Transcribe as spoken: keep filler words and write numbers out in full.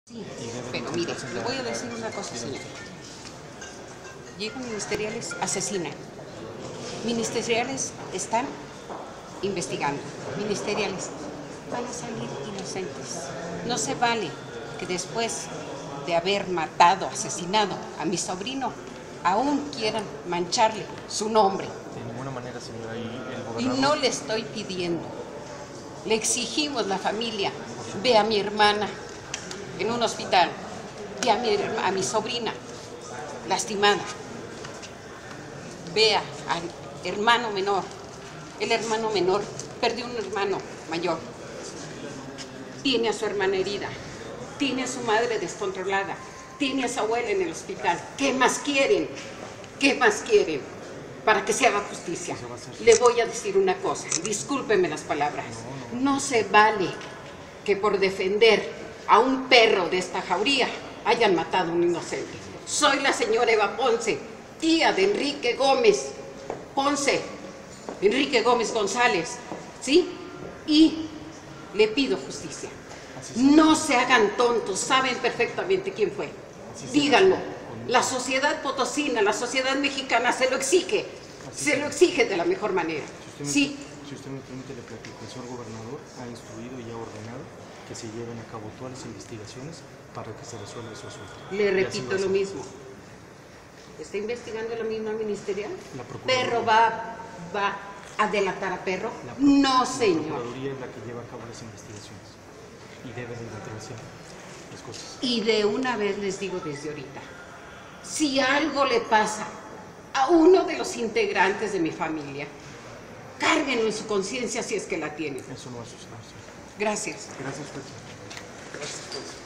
Sí, pero mire, le voy a decir una cosa, señor. Llegan ministeriales, asesinan. Ministeriales están investigando. Ministeriales van a salir inocentes. No se vale que después de haber matado, asesinado a mi sobrino, aún quieran mancharle su nombre. De ninguna manera, señora. Y, el gobernador... y no le estoy pidiendo. Le exigimos la familia. Ve a mi hermana en un hospital. Ve a mi, a mi sobrina lastimada. Vea al hermano menor. El hermano menor perdió un hermano mayor. Tiene a su hermana herida. Tiene a su madre descontrolada. Tiene a su abuela en el hospital. ¿Qué más quieren? ¿Qué más quieren? Para que se haga justicia. Le voy a decir una cosa. Discúlpeme las palabras. No se vale que por defender a un perro de esta jauría hayan matado a un inocente. Soy la señora Eva Ponce, tía de Enrique Gómez Ponce, Enrique Gómez González, ¿sí? Y le pido justicia. No se hagan tontos, saben perfectamente quién fue. Díganlo. La sociedad potosina, la sociedad mexicana se lo exige, se lo exige de la mejor manera. Sí. Si usted me permite, le platico, el señor gobernador ha instruido y ha ordenado que se lleven a cabo todas las investigaciones para que se resuelva su asunto. Le repito lo mismo. ¿Está investigando la misma ministerial? La Procuraduría. ¿Perro va, va a delatar a perro? No, señor. La Procuraduría es la que lleva a cabo las investigaciones y debe de encontrarse las cosas. Y de una vez les digo desde ahorita, si algo le pasa a uno de los integrantes de mi familia, cárguenlo en su conciencia si es que la tienen. Eso no va a suceder. Gracias. Gracias, Petra. Gracias, Petra.